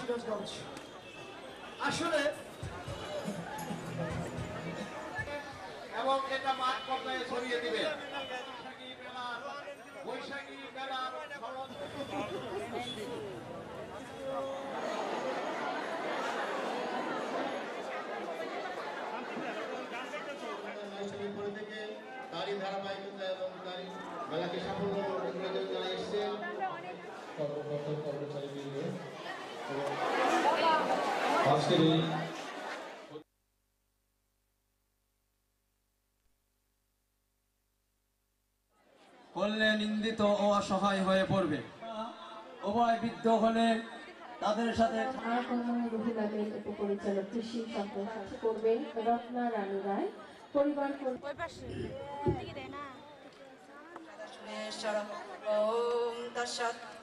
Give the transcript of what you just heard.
সিরাজগঞ্জ। আসলে এবং এটা মাঠ পর্যায়ে ছড়িয়ে দিবে বৈশাখী মেলার থেকে তারই ধারাবাহিকতা এবং তারই মেলাকে সাফল্য জানাই এসছেন কর্মকর্তা কর্মচারীবৃন্দ। আজকের এই করলে নিন্দিত ও অসহায় হয়ে পড়বে। উভয় বৃদ্ধ হলে তাদের সাথে রুহুলামের উপপরিচালক কৃষি সম্প্রসারণ করবেন রত্না রানী রায়। পরিবার ওম তৎসৎ।